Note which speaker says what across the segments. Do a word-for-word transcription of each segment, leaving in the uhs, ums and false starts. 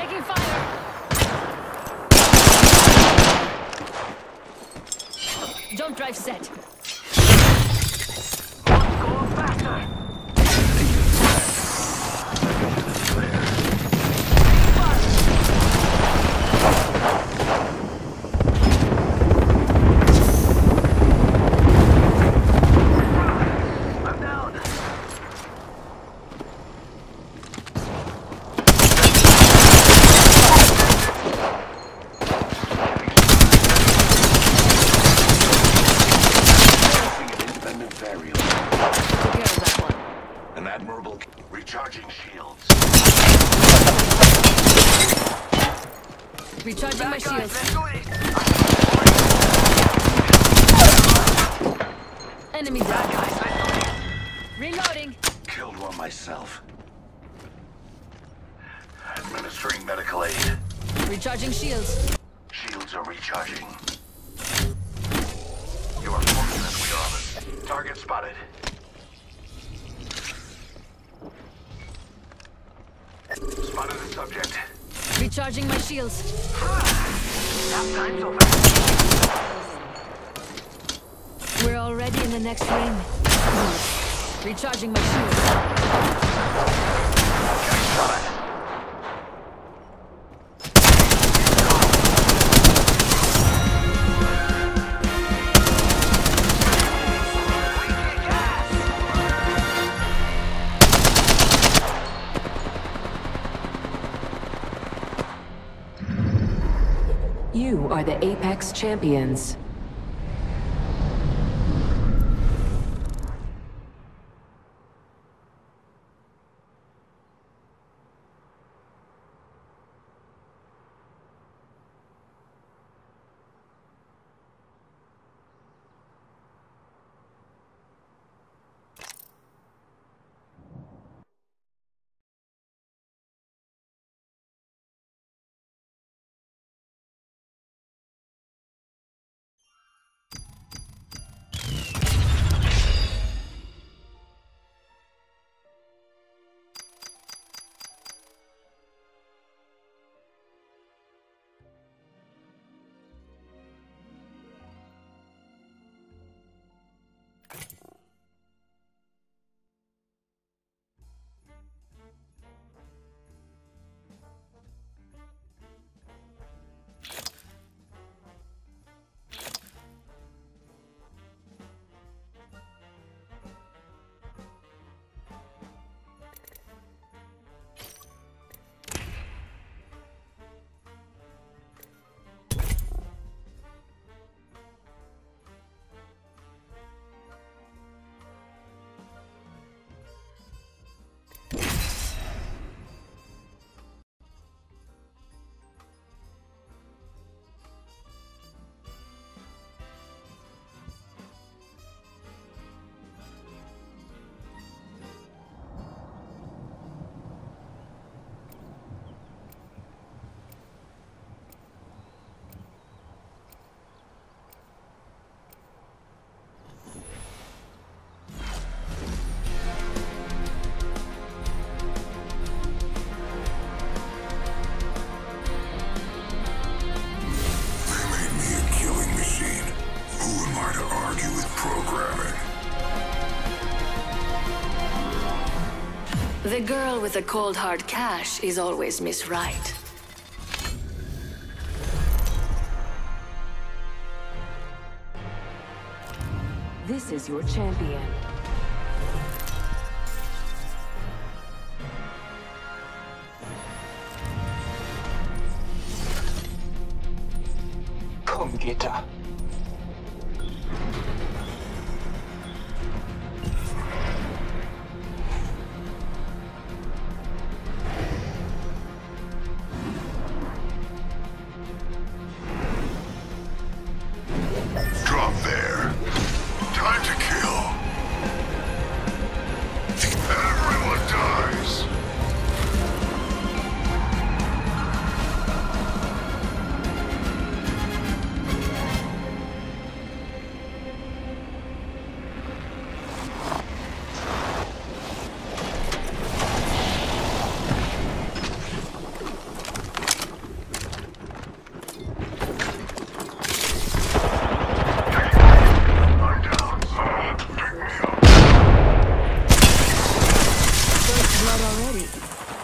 Speaker 1: Taking fire. Jump drive set.
Speaker 2: Go faster.
Speaker 3: Recharging shields.
Speaker 1: Recharging my shields. Enemy down. Reloading.
Speaker 3: Killed one myself. Administering medical aid.
Speaker 1: Recharging shields.
Speaker 3: Shields are recharging. You are fortunate we are on it. Target spotted. Spotted a subject.
Speaker 1: Recharging my shields.
Speaker 2: Nap time's over.
Speaker 1: We're already in the next ring. Recharging my shields.
Speaker 3: Getting shot.
Speaker 4: You are the Apex Champions.
Speaker 1: The girl with the cold hard cash is always Miss Right.
Speaker 4: This is your champion.
Speaker 5: Komm, Gitter.
Speaker 3: Drop there. Time to kill. Everyone dies.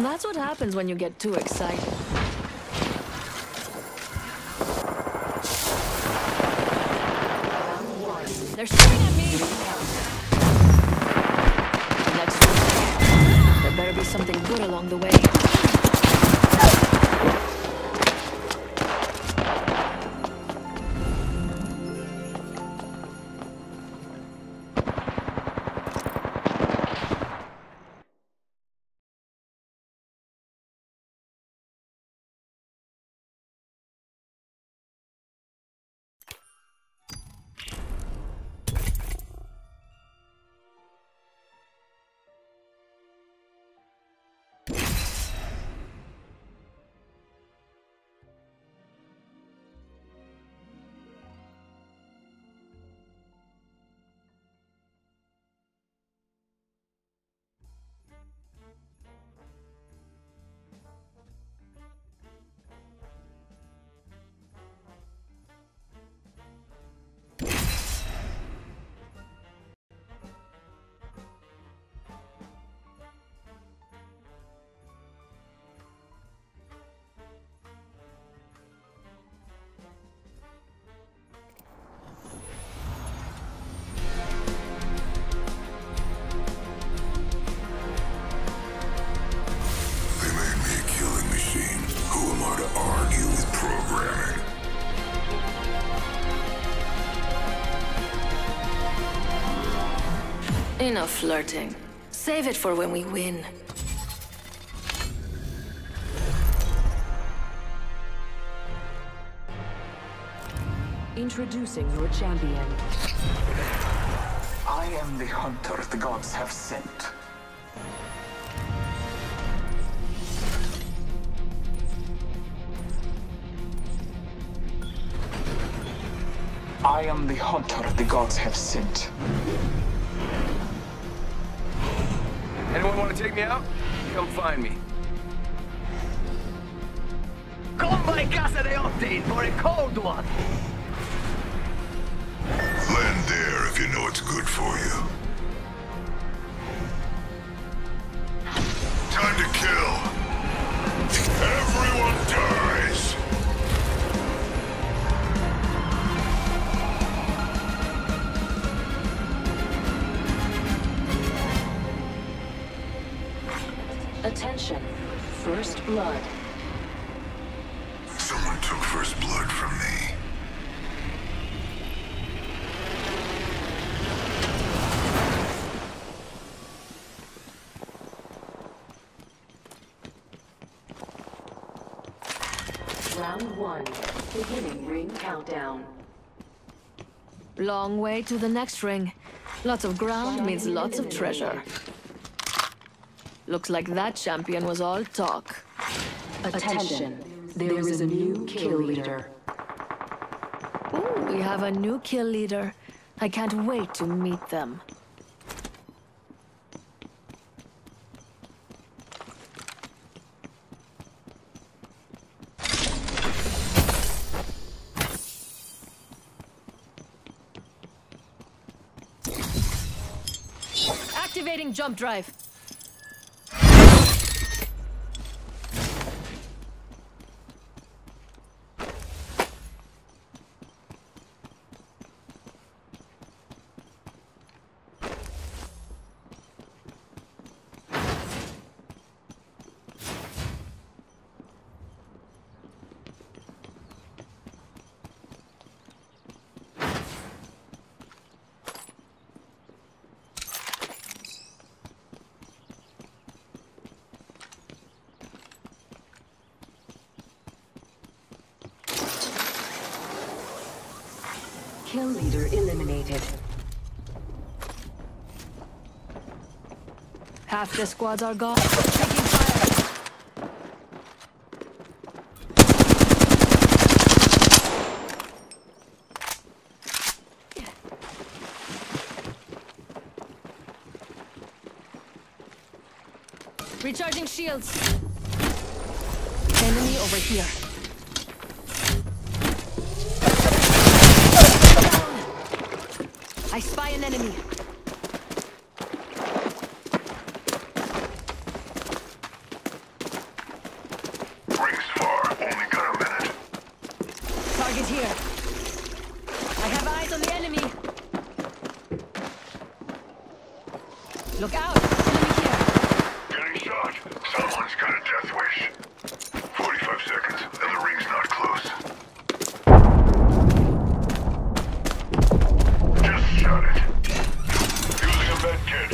Speaker 1: That's what happens when you get too excited. They're shooting at me! Next one. There better be something good along the way. Enough flirting. Save it for when we win.
Speaker 4: Introducing your champion.
Speaker 2: I am the hunter the gods have sent. I am the hunter the gods have sent.
Speaker 5: Anyone want to take me out? Come find me.
Speaker 2: Come by Casa de Octane for a cold one!
Speaker 3: Land there if you know it's good for you. Time to kill. Everyone dies.
Speaker 4: Attention. First blood.
Speaker 3: Someone took first blood from me.
Speaker 4: Round one. Beginning ring countdown.
Speaker 1: Long way to the next ring. Lots of ground means lots of treasure. Looks like that champion was all talk.
Speaker 4: Attention. There is a new kill leader.
Speaker 1: Ooh, we have a new kill leader. I can't wait to meet them. Activating jump drive.
Speaker 4: Kill leader eliminated.
Speaker 1: Half the squads are gone. Taking fire. Recharging shields. Enemy over here. I spy an enemy. out! Enemy here!
Speaker 3: Getting shot. Someone's got a death wish. forty-five seconds, and the ring's not close. Just shot it. Using a med kit.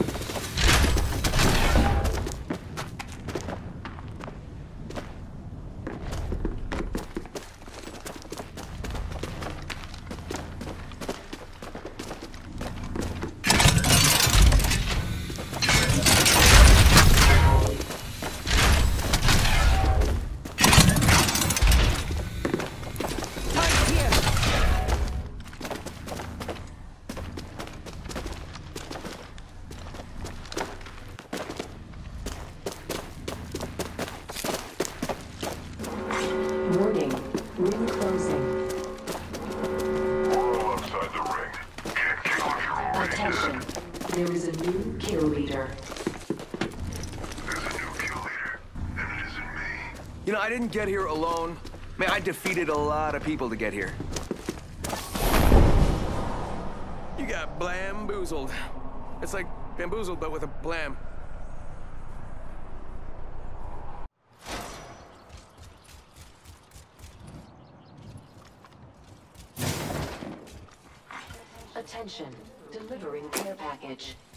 Speaker 1: Target here!
Speaker 4: Warning. Ring closing.
Speaker 3: We're all outside the ring. Can't kill if you're already
Speaker 4: Attention.
Speaker 3: dead.
Speaker 4: There is a new kill leader.
Speaker 3: There's a new kill leader, and it isn't me.
Speaker 5: You know, I didn't get here alone. Man, I defeated a lot of people to get here. You got bamboozled. It's like bamboozled, but with a blam.
Speaker 4: Attention. Delivering care package.